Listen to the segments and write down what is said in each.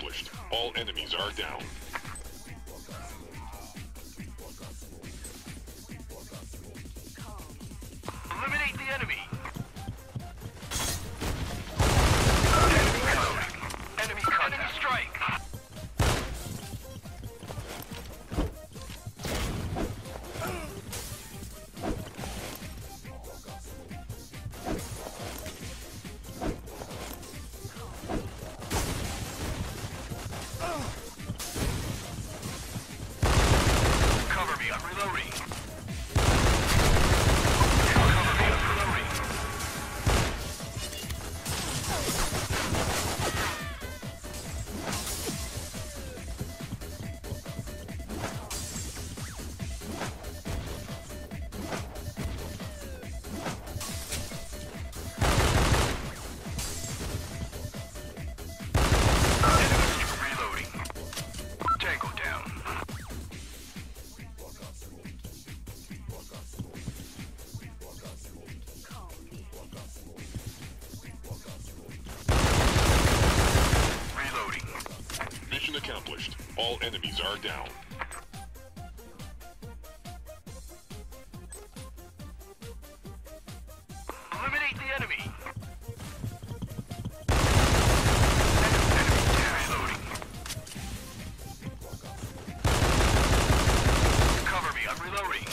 accomplished. All enemies are down. Eliminate the enemy. Enemy contact. Enemy strike. Cover me, I'm reloading. Cover me, I'm reloading. Reloading. Tango down. Reloading. Mission accomplished. All enemies are down. Eliminate the enemy. Reloading. Cover me, I'm reloading.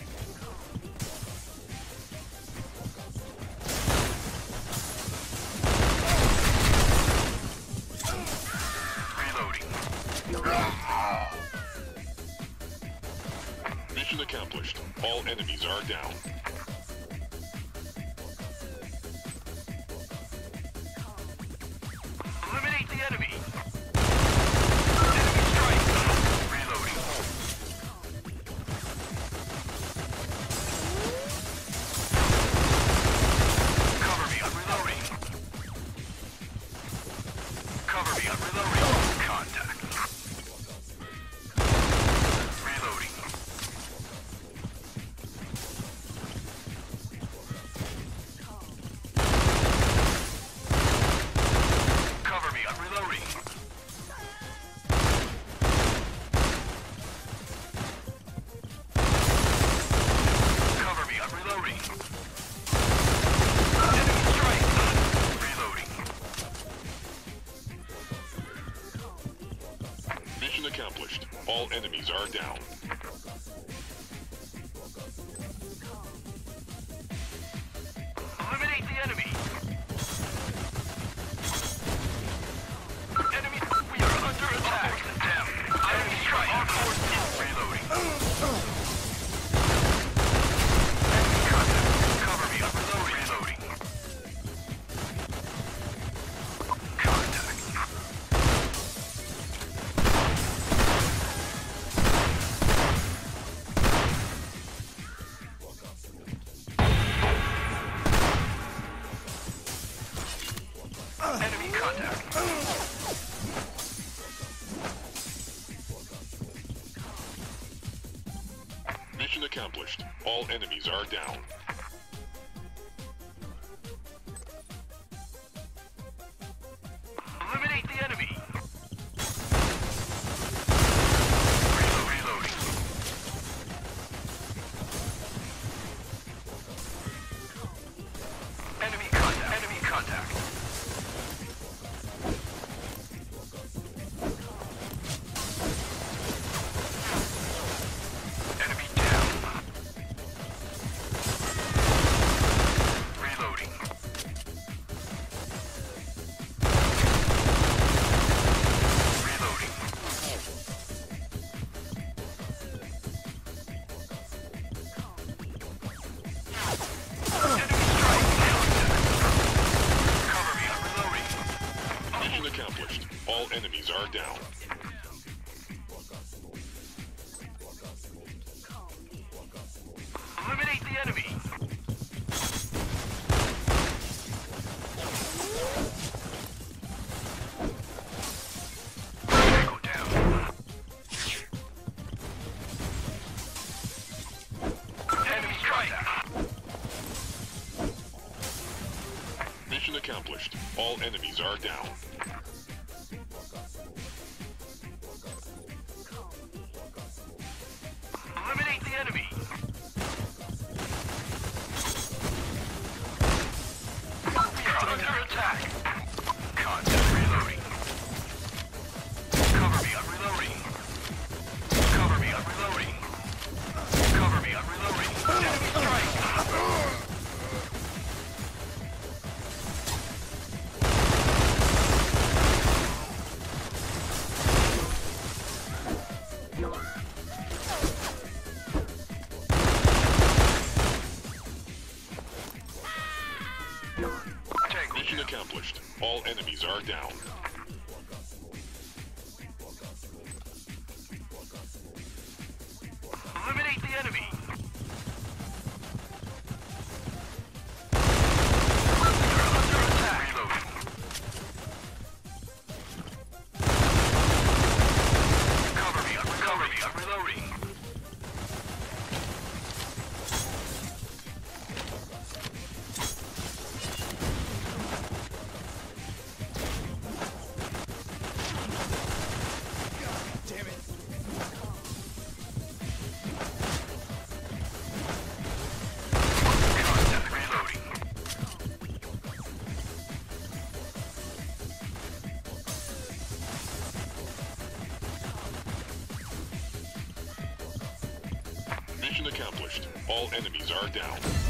Reloading. Mission accomplished. All enemies are down. Eliminate the enemy. Enemy strike. Reloading. Cover me, I'm reloading. Cover me, I'm reloading. Contact. Reloading. Cover me, I'm reloading. Cover me, I'm reloading. Enemy strike. Reloading. Mission accomplished. All enemies are down. Eliminate the enemy. Enemy, we are under attack. Down. Enemy strike. Our force is reloading. Enemy contact. Cover me, I'm reloading. Reloading. Contact. Enemy contact. Mission accomplished. All enemies are down. Eliminate the enemy. Reloading. Enemy contact. Enemy contact. Enemy down. Reloading. Reloading. Enemy strike. Cover me, I'm reloading. Mission accomplished. All enemies are down. Eliminate the enemy. Tango down. Enemy strike. Mission accomplished. All enemies are down. enemies are down. Eliminate the enemy. You're under attack. Reloading. Cover me. I'm reloading. Mission accomplished. All enemies are down.